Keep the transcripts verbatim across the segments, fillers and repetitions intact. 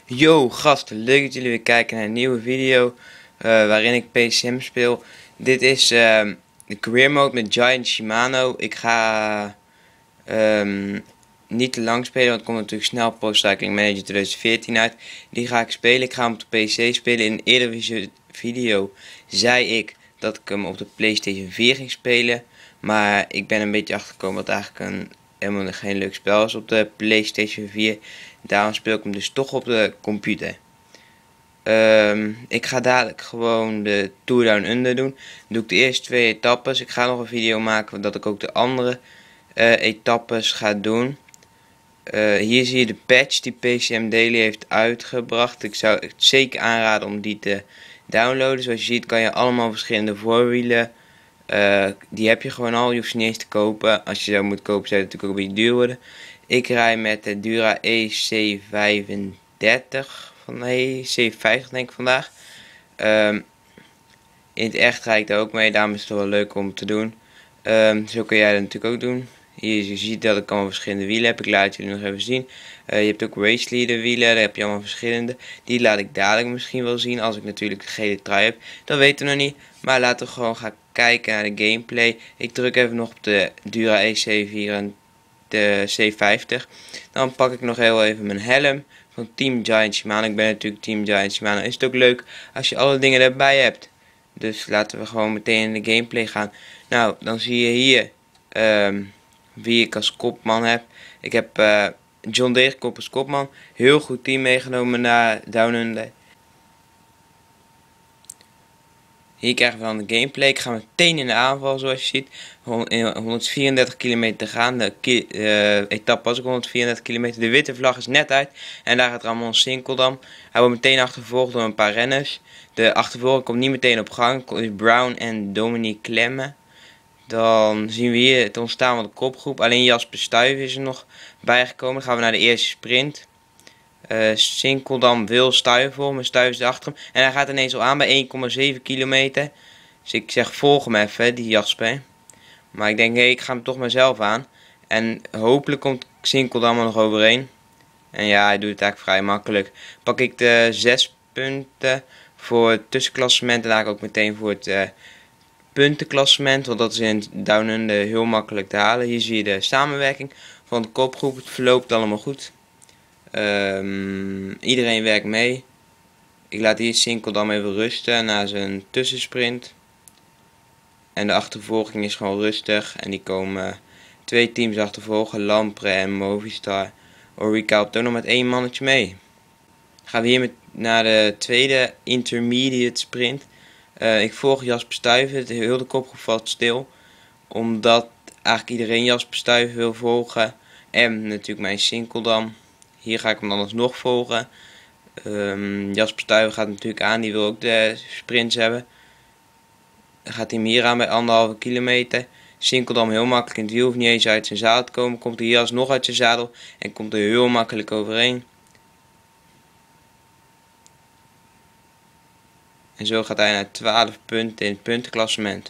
Yo gasten, leuk dat jullie weer kijken naar een nieuwe video uh, waarin ik P C M speel. Dit is uh, de career mode met Giant Shimano. Ik ga um, niet te lang spelen, want het komt natuurlijk snel Pro Cycling Manager twintig veertien uit. Die ga ik spelen. Ik ga hem op de P C spelen. In een eerdere video zei ik dat ik hem op de PlayStation vier ging spelen. Maar ik ben een beetje achtergekomen dat eigenlijk een helemaal geen leuk spel is op de PlayStation vier. Daarom speel ik hem dus toch op de computer. Um, ik ga dadelijk gewoon de Tour Down Under doen. Dan doe ik de eerste twee etappes. Ik ga nog een video maken dat ik ook de andere uh, etappes ga doen. Uh, hier zie je de patch die P C M Daily heeft uitgebracht. Ik zou het zeker aanraden om die te downloaden. Zoals je ziet kan je allemaal verschillende voorwielen. Uh, die heb je gewoon al. Je hoeft ze niet eens te kopen. Als je zou moeten kopen zou het natuurlijk ook een beetje duur worden. Ik rij met de Dura E C vijfendertig. Van nee, C vijftig denk ik vandaag. Um, in het echt rijd ik daar ook mee. Daarom is het wel leuk om te doen. Um, zo kun jij dat natuurlijk ook doen. Hier je ziet dat ik allemaal verschillende wielen heb. Ik laat jullie nog even zien. Uh, je hebt ook race leader wielen. Daar heb je allemaal verschillende. Die laat ik dadelijk misschien wel zien. Als ik natuurlijk de gele trui heb. Dat weten we nog niet. Maar laten we gewoon gaan kijken naar de gameplay. Ik druk even nog op de Dura E C vier en de C vijftig. Dan pak ik nog heel even mijn helm van Team Giant Shimano. Ik ben natuurlijk Team Giant Shimano. Is het ook leuk als je alle dingen erbij hebt. Dus laten we gewoon meteen in de gameplay gaan. Nou, dan zie je hier um, wie ik als kopman heb. Ik heb uh, John Degenkolb als kopman. Heel goed team meegenomen naar Down Under. Hier krijgen we dan de gameplay. Ik ga meteen in de aanval zoals je ziet. honderdvierendertig kilometer te gaan. De ki uh, etappe was ook honderdvierendertig kilometer. De witte vlag is net uit. En daar gaat Ramon Sinkeldam. Hij wordt meteen achtervolgd door een paar renners. De achtervolging komt niet meteen op gang. Brown en Dominique Klemme. Dan zien we hier het ontstaan van de kopgroep. Alleen Jasper Stuyven is er nog bijgekomen. Dan gaan we naar de eerste sprint. Uh, Sinkeldam wil Stuyven volgen, maar Stuyven is achter hem. En hij gaat ineens al aan bij één komma zeven kilometer. Dus ik zeg volg hem even, die Jasper. Maar ik denk, hé, hey, ik ga hem toch maar zelf aan. En hopelijk komt Sinkeldam er nog overheen. En ja, hij doet het eigenlijk vrij makkelijk. Pak ik de zes punten voor het tussenklassement. En eigenlijk ook meteen voor het uh, puntenklassement. Want dat is in Down Under heel makkelijk te halen. Hier zie je de samenwerking van de kopgroep. Het verloopt allemaal goed. Um, iedereen werkt mee. Ik laat hier Sinkeldam even rusten na zijn tussensprint. En de achtervolging is gewoon rustig. En die komen twee teams achtervolgen. Lampre en Movistar. Orica helpt ook nog met één mannetje mee. Gaan we hier met, naar de tweede intermediate sprint. Uh, ik volg Jasper Stuyven. De hele kopgroep valt stil. Omdat eigenlijk iedereen Jasper Stuyven wil volgen. En natuurlijk mijn Sinkeldam. Hier ga ik hem dan alsnog volgen. Um, Jasper Stuyven gaat natuurlijk aan. Die wil ook de sprints hebben. Dan gaat hij hem hier aan bij anderhalve kilometer. Sinkeldam heel makkelijk in het wiel. Hoeft niet eens uit zijn zadel te komen. Komt hij hier alsnog uit zijn zadel. En komt er heel makkelijk overheen. En zo gaat hij naar twaalf punten in het puntenklassement.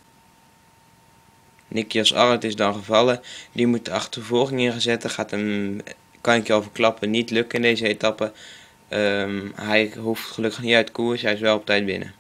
Nikias Arndt is dan gevallen. Die moet de achtervolging inzetten. Gaat hem, kan ik je al verklappen, niet lukken in deze etappe. Um, hij hoeft gelukkig niet uit koers. Hij is wel op tijd binnen.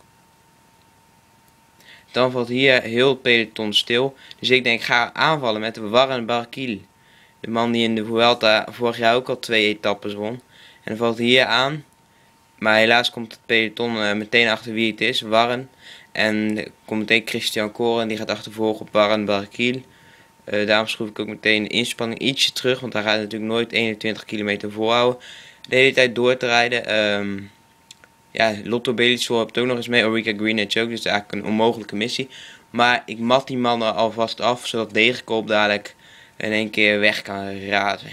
Dan valt hier heel het peloton stil. Dus ik denk, ik ga aanvallen met de Warren Barguil. De man die in de Vuelta vorig jaar ook al twee etappes won. En dan valt hij hier aan. Maar helaas komt het peloton uh, meteen achter wie het is, Warren. En komt meteen Christian Koren, die gaat achtervolgen op Warren Barguil. Uh, daarom schroef ik ook meteen de inspanning ietsje terug, want hij gaat natuurlijk nooit eenentwintig kilometer volhouden. De hele tijd door te rijden. Um, ja, Lotto Belisol hebt ook nog eens mee, Orica Greenwich ook, dus eigenlijk een onmogelijke missie. Maar ik mat die mannen alvast af, zodat Degenkolb dadelijk in één keer weg kan razen.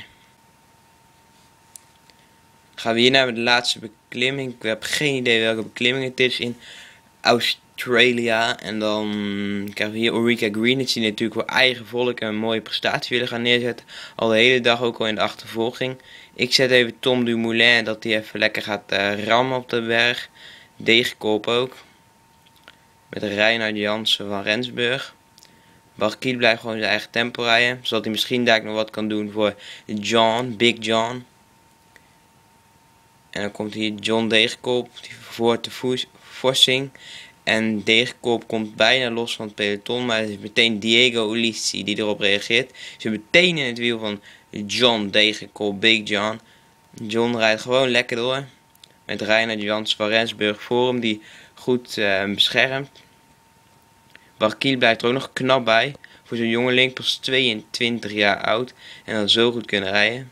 Gaan we hier naar de laatste beklimming. Ik heb geen idee welke beklimming het is in Australia. En dan krijgen we hier Orica Greenwich, die natuurlijk voor eigen volk een mooie prestatie willen gaan neerzetten. Al de hele dag ook al in de achtervolging. Ik zet even Tom Dumoulin, dat hij even lekker gaat uh, rammen op de berg. Degenkolb ook. Met Reinhard Jansen van Rensburg. Barguil blijft gewoon zijn eigen tempo rijden. Zodat hij misschien daar nog wat kan doen voor John, Big John. En dan komt hier John Degenkolb, die vervoert de Vossing. En Degenkolb komt bijna los van het peloton, maar het is meteen Diego Ulissi die erop reageert. Ze meteen in het wiel van John Degenkolb, Big John. John rijdt gewoon lekker door. Met Reinhard Jans van Rensburg voor hem, die goed uh, beschermt. Barguil blijft er ook nog knap bij. Voor zo'n jongeling, pas tweeëntwintig jaar oud. En dan zo goed kunnen rijden.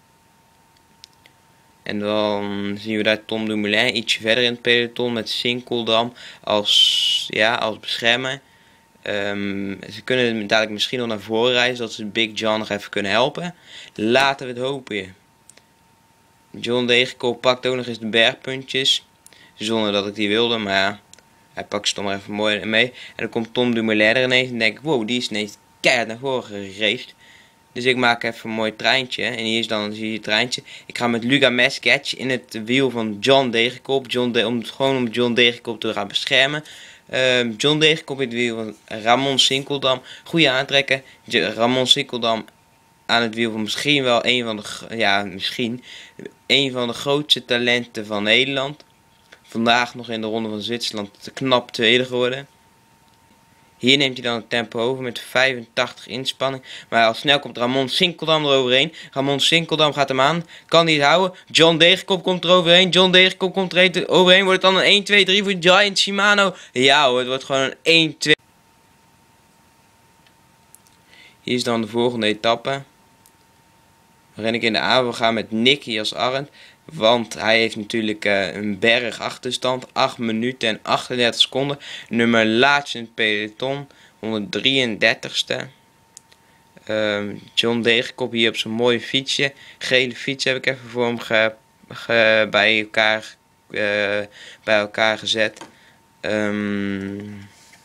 En dan zien we daar Tom Dumoulin ietsje verder in het peloton met Sinkeldam als, ja, als beschermer. Um, ze kunnen dadelijk misschien nog naar voren rijden, zodat ze Big John nog even kunnen helpen. Laten we het hopen. John Degenkolb pakt ook nog eens de bergpuntjes. Zonder dat ik die wilde, maar ja, hij pakt ze toch maar even mooi mee. En dan komt Tom Dumoulin er ineens en denk ik, wow, die is ineens keihard naar voren geraced. Dus ik maak even een mooi treintje. En hier is dan zie je het treintje. Ik ga met Luca Mesquetch in het wiel van John Degenkolb. John De om, gewoon om John Degenkolb te gaan beschermen. Uh, John Degenkolb in het wiel van Ramon Sinkeldam. Goede aantrekken. Ramon Sinkeldam aan het wiel van misschien wel een van de, ja, misschien, een van de grootste talenten van Nederland. Vandaag nog in de Ronde van Zwitserland knap tweede geworden. Hier neemt hij dan het tempo over met vijfentachtig inspanning. Maar al snel komt Ramon Sinkeldam eroverheen. Ramon Sinkeldam gaat hem aan. Kan hij het houden? John Degenkolb komt er overheen. John Degenkolb komt er overheen. Wordt het dan een één twee drie voor Giant Shimano? Ja hoor, het wordt gewoon een één twee. Hier is dan de volgende etappe. Waarin ik in de aanval ga met Nicky als Arend. Want hij heeft natuurlijk uh, een berg achterstand. acht minuten en achtendertig seconden. Nummer laatst in het peloton. honderddrieëndertigste. Uh, John Degenkolb hier op zijn mooie fietsje. Gele fiets heb ik even voor hem ge, ge, bij, elkaar, uh, bij elkaar gezet. Um,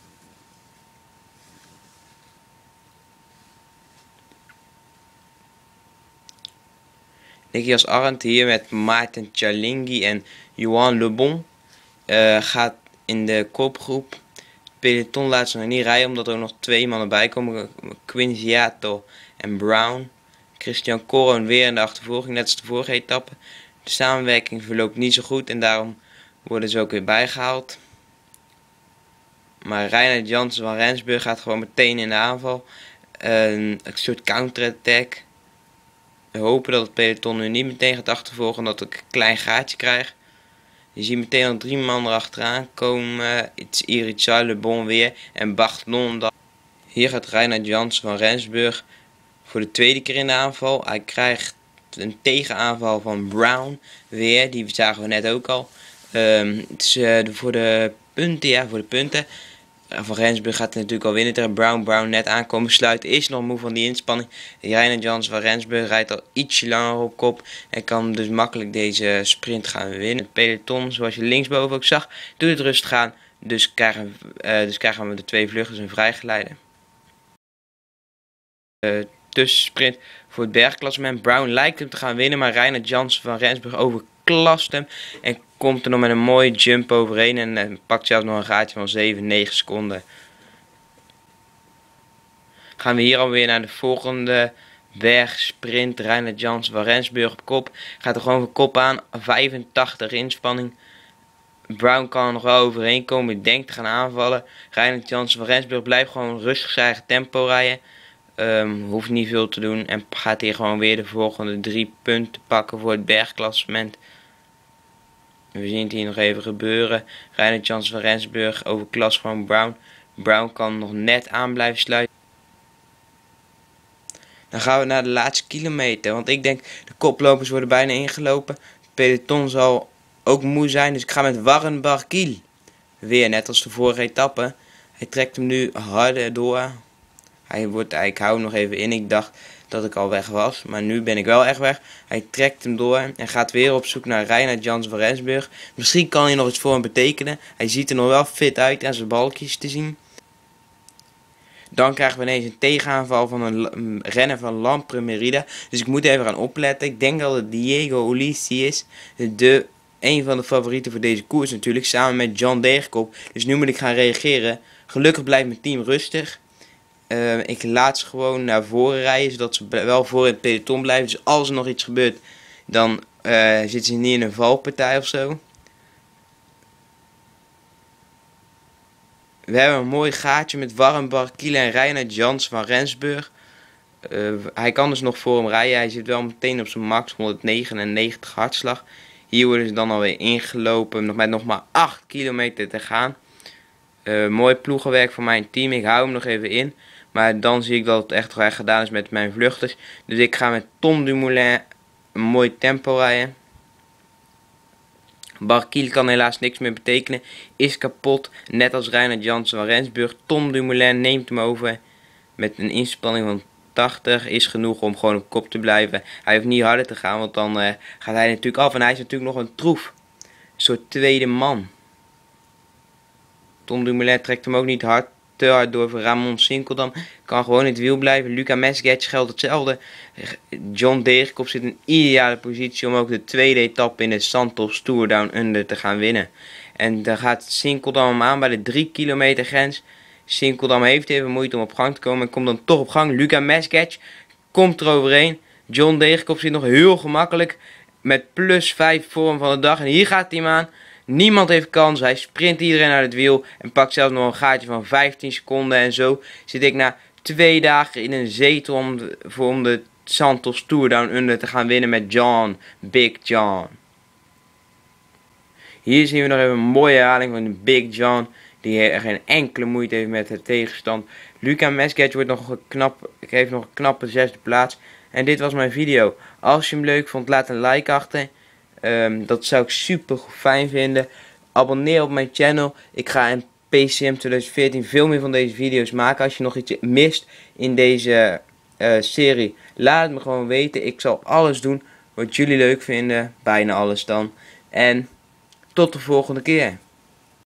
Nikias Arndt hier met Maarten Cialinghi en Johan Le Bon uh, gaat in de kopgroep. Het peloton laat ze nog niet rijden omdat er ook nog twee mannen bij komen. Quinziato en Brown. Christian Koron weer in de achtervolging, net als de vorige etappe. De samenwerking verloopt niet zo goed en daarom worden ze ook weer bijgehaald. Maar Reinhard Jansen van Rensburg gaat gewoon meteen in de aanval. Uh, een soort counter-attack. We hopen dat het peloton nu niet meteen gaat achtervolgen, dat ik een klein gaatje krijg. Je ziet meteen al drie man erachteraan komen. Het is Irichard, Le Bon weer en Barthelon. Hier gaat Reinhard Jansen van Rensburg voor de tweede keer in de aanval. Hij krijgt een tegenaanval van Brown weer, die zagen we net ook al. Um, het is uh, voor de punten, ja, voor de punten. Van Rensburg gaat het natuurlijk al winnen tegen Brown. Brown net aankomen sluiten. Is nog moe van die inspanning. Reinhard Jansen van Rensburg rijdt al ietsje langer op kop. En kan dus makkelijk deze sprint gaan winnen. Het peloton, zoals je linksboven ook zag, doet het rustig aan. Dus krijgen, uh, dus krijgen we de twee vluchters een vrijgeleide. Uh, tussensprint voor het bergklassement. Brown lijkt hem te gaan winnen. Maar Reinhard Jansen van Rensburg overklast hem. En komt er nog met een mooie jump overheen en uh, pakt zelfs nog een gaatje van zeven, negen seconden. Gaan we hier alweer naar de volgende bergsprint. Reinhard Jansen van Rensburg op kop. Gaat er gewoon voor kop aan. vijfentachtig inspanning. Brown kan er nog wel overheen komen. Ik denk te gaan aanvallen. Reinhard Jansen van Rensburg blijft gewoon rustig zijn eigen tempo rijden. Um, hoeft niet veel te doen. En gaat hier gewoon weer de volgende drie punten pakken voor het bergklassement. We zien het hier nog even gebeuren. Reinhard Jansen van Rensburg overklast van Brown. Brown kan nog net aan blijven sluiten. Dan gaan we naar de laatste kilometer. Want ik denk de koplopers worden bijna ingelopen. Het peloton zal ook moe zijn. Dus ik ga met Warren Barguil. Weer net als de vorige etappe. Hij trekt hem nu harder door. Hij wordt, ik hou hem nog even in. Ik dacht dat ik al weg was. Maar nu ben ik wel echt weg. Hij trekt hem door en gaat weer op zoek naar Reinhard Jansen van Rensburg. Misschien kan hij nog iets voor hem betekenen. Hij ziet er nog wel fit uit aan zijn balkjes te zien. Dan krijgen we ineens een tegenaanval van een renner van Lampre Merida. Dus ik moet even gaan opletten. Ik denk dat het Diego Ulissi is. De, een van de favorieten voor deze koers natuurlijk. Samen met John Degenkolb. Dus nu moet ik gaan reageren. Gelukkig blijft mijn team rustig. Uh, ik laat ze gewoon naar voren rijden, zodat ze wel voor het peloton blijven. Dus als er nog iets gebeurt, dan uh, zitten ze niet in een valpartij of zo. We hebben een mooi gaatje met Warren Barguil en Reinhard Jansen van Rensburg. Uh, hij kan dus nog voor hem rijden. Hij zit wel meteen op zijn max, honderdnegenennegentig hartslag. Hier worden ze dan alweer ingelopen, nog met nog maar acht kilometer te gaan. Uh, mooi ploegenwerk van mijn team. Ik hou hem nog even in. Maar dan zie ik dat het echt wel gedaan is met mijn vluchters. Dus ik ga met Tom Dumoulin een mooi tempo rijden. Barguil kan helaas niks meer betekenen. Is kapot. Net als Reinhard Jansen van Rensburg. Tom Dumoulin neemt hem over. Met een inspanning van tachtig is genoeg om gewoon op kop te blijven. Hij hoeft niet harder te gaan. Want dan uh, gaat hij natuurlijk af. En hij is natuurlijk nog een troef. Een soort tweede man. Tom Dumoulin trekt hem ook niet hard, te hard door voor Ramon Sinkeldam. Kan gewoon in het wiel blijven. Luca Mesgetch geldt hetzelfde. John Degenkolb zit in een ideale positie om ook de tweede etappe in de Santos Tour Down Under te gaan winnen. En dan gaat Sinkeldam hem aan bij de drie kilometer grens. Sinkeldam heeft even moeite om op gang te komen en komt dan toch op gang. Luca Mesgetch komt er overheen. John Degenkolb zit nog heel gemakkelijk met plus vijf vorm van de dag. En hier gaat hij hem aan. Niemand heeft kans. Hij sprint iedereen uit het wiel. En pakt zelfs nog een gaatje van vijftien seconden. En zo zit ik na twee dagen in een zetel om de, voor om de Santos Tour Down Under te gaan winnen met John. Big John. Hier zien we nog even een mooie herhaling van de Big John. Die er geen enkele moeite heeft met de tegenstand. Luca Mesgetch wordt nog een knap, geeft nog een knappe zesde plaats. En dit was mijn video. Als je hem leuk vond, laat een like achter. Um, dat zou ik super fijn vinden. Abonneer op mijn channel. Ik ga in P C M twintig veertien veel meer van deze video's maken. Als je nog iets mist in deze uh, serie, laat het me gewoon weten. Ik zal alles doen wat jullie leuk vinden. Bijna alles dan. En tot de volgende keer.